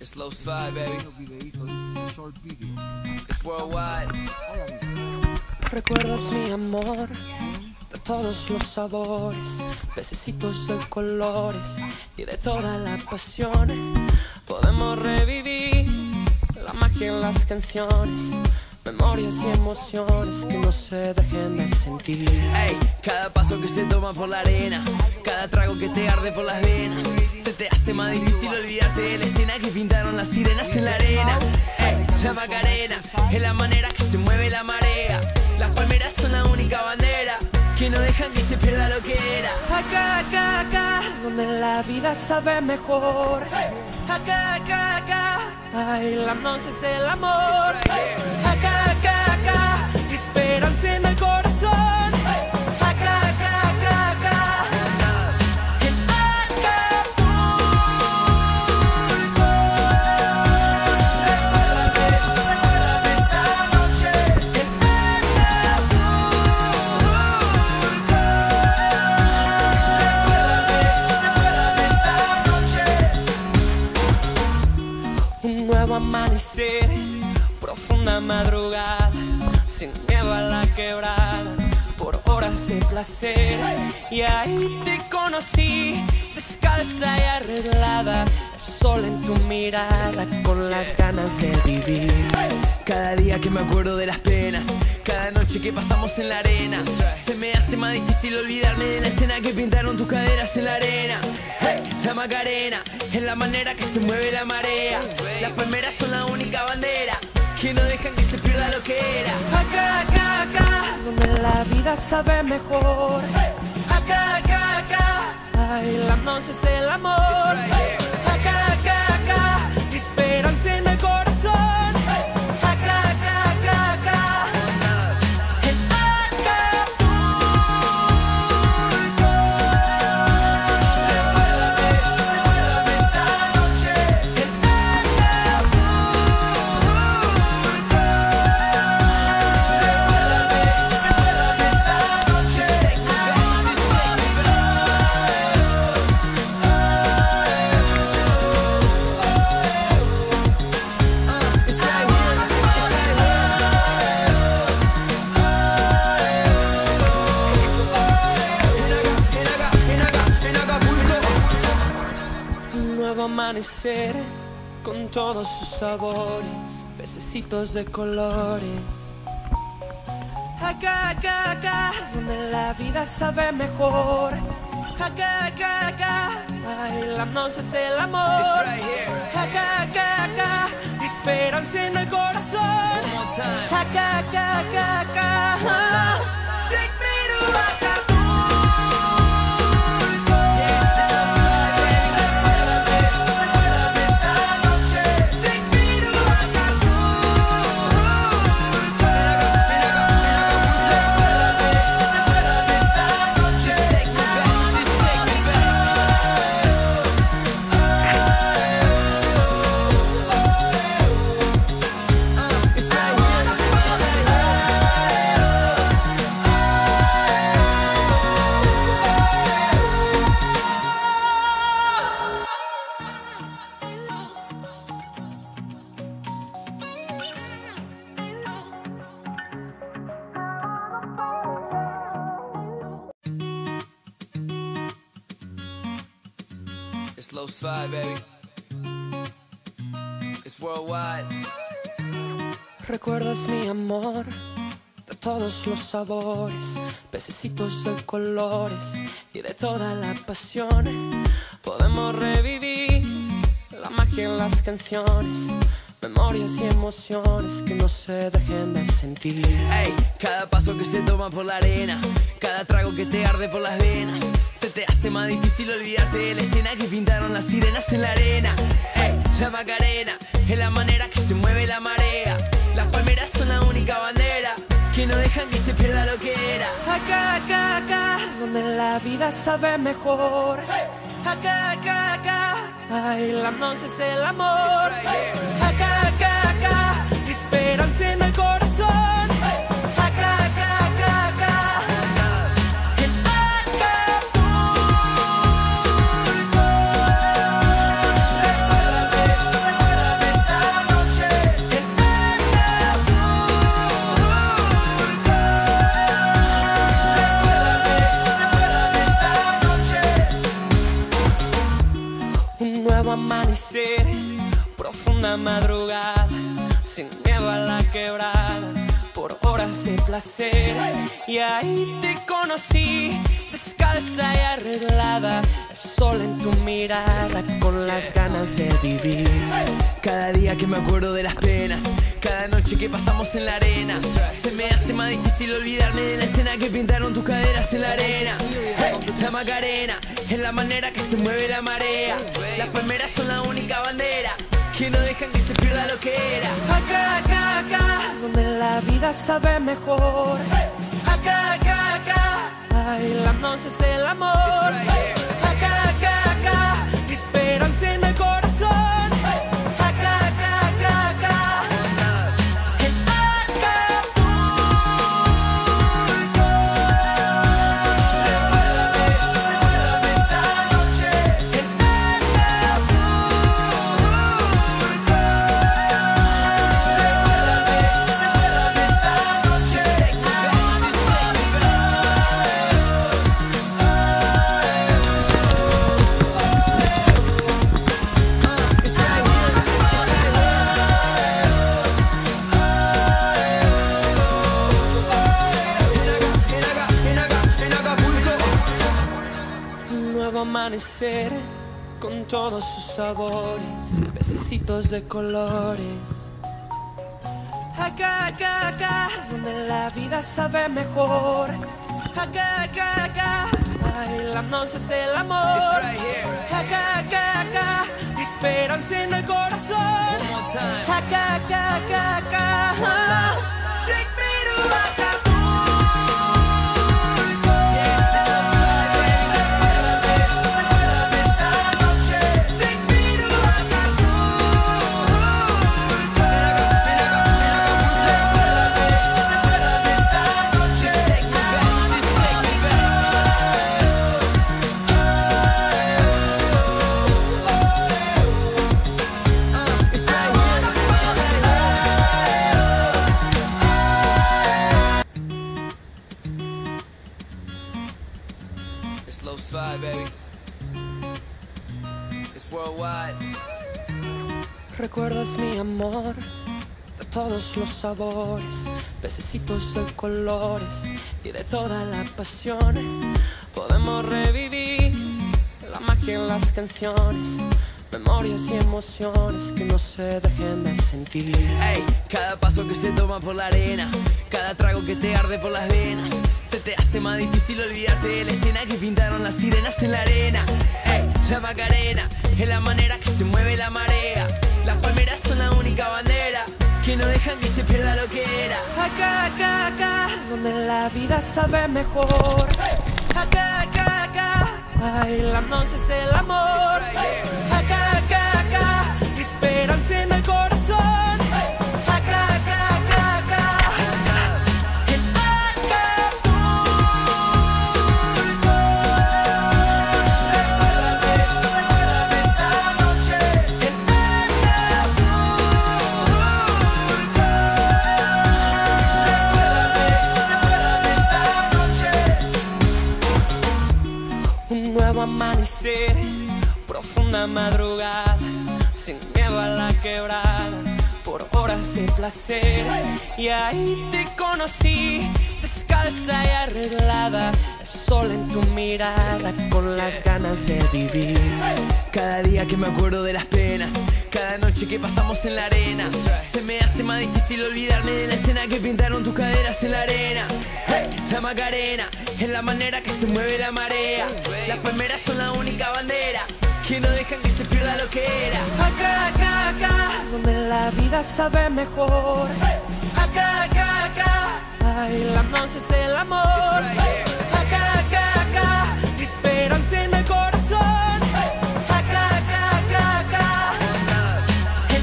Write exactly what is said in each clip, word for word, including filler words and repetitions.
Slow slide, baby. It's worldwide. Recuerdas mi amor de todos los sabores, pececitos de colores y de toda la pasión. Podemos revivir la magia en las canciones, memorias y emociones que no se dejen de sentir. Ey, cada paso que se toma por la arena, cada trago que te arde por las venas, se te hace más difícil olvidarte de la escena que pintaron las sirenas en la arena. Ey, la Macarena es la manera que se mueve la marea. Las palmeras son la única bandera que no dejan que se pierda lo que era. Acá, acá, acá, donde la vida sabe mejor. Acá, acá, acá, bailándonos es el amor. Acá, acá, acá, esperanza en el corazón. Acá, acá, acá, acá, en Acapulco. Recuérdame, recuérdame esa noche en un nuevo amanecer, profunda madrugada, sin miedo a la quebrada, por horas de placer. Y ahí te conocí, descalza y arreglada, el sol en tu mirada, con las ganas de vivir. Cada día que me acuerdo de las penas, cada noche que pasamos en la arena, se me hace más difícil olvidarme de la escena que pintaron tus caderas en la arena. Hey, la Macarena es la manera que se mueve la marea. Las palmeras son la única bandera que no dejan que se pierda lo que era. Acá, acá, acá, donde la vida sabe mejor. Acá, acá, acá, bailándonos es el amor. Acá, acá, acá, esperanza en el corazón. Acá, acá, acá, acá, en Acapulco. Recuérdame, recuérdame esa noche en amanecer con todos sus sabores, pececitos de colores. Acá, acá, acá, donde la vida sabe mejor. Acá, acá, acá, bailándonos es el amor. Acá, acá, acá, esperanza en el corazón. Acá, acá, acá, acá, take me to Acapulco. Slow slide, baby. It's worldwide. Recuerdas mi amor de todos los sabores, pececitos de colores y de toda la pasión. Podemos revivir la magia en las canciones, memorias y emociones que no se dejen de sentir. Ey, cada paso que se toma por la arena, cada trago que te arde por las venas, se te hace más difícil olvidarte de la escena que pintaron las sirenas en la arena. Ey, la Macarena es la manera que se mueve la marea. Las palmeras son la única bandera que no dejan que se pierda lo que era. Acá, acá, acá, donde la vida sabe mejor. Acá, acá, acá, bailándonos es el amor. Acá, acá, acá, esperanza en el corazón. Acá, acá, acá, acá, en Acapulco. Recuérdame, recuérdame profunda madrugada, sin miedo a la quebrada, por horas de placer. Y ahí te conocí, descalza y arreglada, el sol en tu mirada, con las ganas de vivir. Cada día que me acuerdo de las penas, cada noche que pasamos en la arena, se me hace más difícil olvidarme de la escena que pintaron tus caderas en la arena. Hey, la Macarena es la manera que se mueve la marea. Las palmeras son la única bandera que no dejan que se pierda lo que era. Acá, acá, acá, donde la vida sabe mejor. Acá, acá, acá, bailándonos es el amor. Acá, acá, acá, esperanza en el corazón. Acá, acá, acá, acá, en Acapulco. Recuérdame, recuérdame esa noche en Acapulco. Recuérdame, recuérdame esa noche en Un nuevo amanecer con todos sus sabores, pececitos de colores. Acá, acá, acá, donde la vida sabe mejor. Acá, acá, acá, bailándonos es el amor. Acá, acá, acá, esperanza en el corazón. Acá, acá, acá, acá, take me to Acapulco. Recuérdame, recuérdame esa noche. Take me to Acapulco. Recuérdame, recuérdame esa noche. Take me back, just take me It's low slide, baby. It's worldwide. Recuerdas mi amor de todos los sabores, pececitos de colores y de toda la pasión. Podemos revivir la magia en las canciones, memorias y emociones que no se dejen de sentir. Ey, cada paso que se toma por la arena, cada trago que te arde por las venas, se te hace más difícil olvidarte de la escena que pintaron las sirenas en la arena. Ey, la Macarena es la manera que se mueve la marea. Las palmeras son la única bandera que no dejan que se pierda lo que era. Acá, acá, acá, donde la vida sabe mejor. Acá, acá, acá, bailándonos es el amor. Acá, acá, acá, esperanza en el corazón. Acá, acá, acá, acá, en Acapulco. Recuérdame, recuérdame esa noche en Acapulco. Recuérdame, recuérdame esa noche. Un nuevo amanecer, profunda madrugada, sin miedo a la quebrada, por horas de placer. Y ahí te conocí, descalza y arreglada, el sol en tu mirada, con las ganas de vivir. Cada día que me acuerdo de las penas, cada noche que pasamos en la arena, se me hace más difícil olvidarme de la escena que pintaron tus caderas en la arena. Hey, la Macarena es la manera que se mueve la marea. Las palmeras son la única bandera que no dejan que se pierda lo que era. Acá, acá, acá, donde la vida sabe mejor. Acá, acá, acá, bailándonos es el amor. Acá, acá, acá, esperanza en el corazón. Acá, acá, acá, acá, en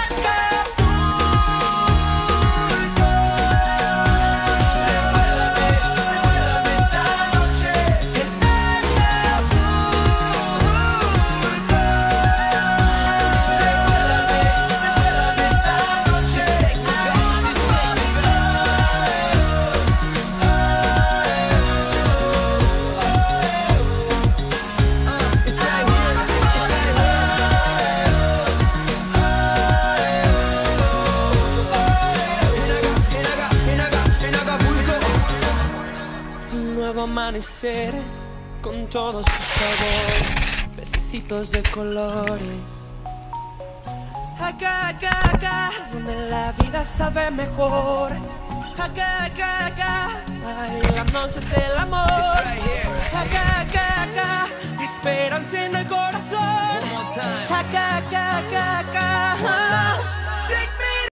Acapulco. Recuérdame, recuérdame esa noche en Acapulco. Recuérdame, recuérdame esa noche. Take me back, just take me back. amanecer con todo su sabor, pececitos de colores. Acá, acá, acá, donde la vida sabe mejor. Acá, acá, acá, bailándose es el amor. Acá, acá, acá, esperanza en el corazón. Acá, acá, acá, acá.